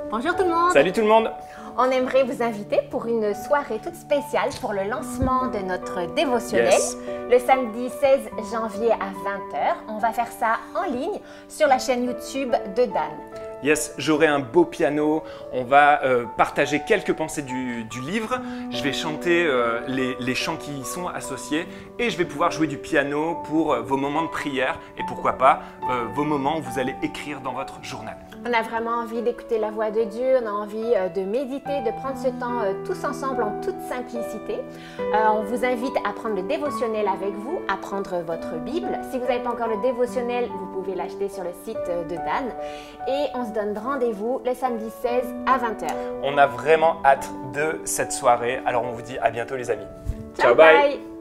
Bonjour tout le monde. Salut tout le monde. On aimerait vous inviter pour une soirée toute spéciale pour le lancement de notre dévotionnel. Yes. Le samedi 16 janvier à 20 h. On va faire ça en ligne sur la chaîne YouTube de Dan. Yes, j'aurai un beau piano, on va partager quelques pensées du livre, je vais chanter les chants qui y sont associés et je vais pouvoir jouer du piano pour vos moments de prière et pourquoi pas vos moments où vous allez écrire dans votre journal. On a vraiment envie d'écouter la voix de Dieu, on a envie de méditer, de prendre ce temps tous ensemble en toute simplicité. On vous invite à prendre le dévotionnel avec vous, à prendre votre Bible. Si vous n'avez pas encore le dévotionnel, vous pouvez l'acheter sur le site de Dan. Et on se donne rendez-vous le samedi 16 à 20 h. On a vraiment hâte de cette soirée, alors on vous dit à bientôt les amis. Ciao, bye.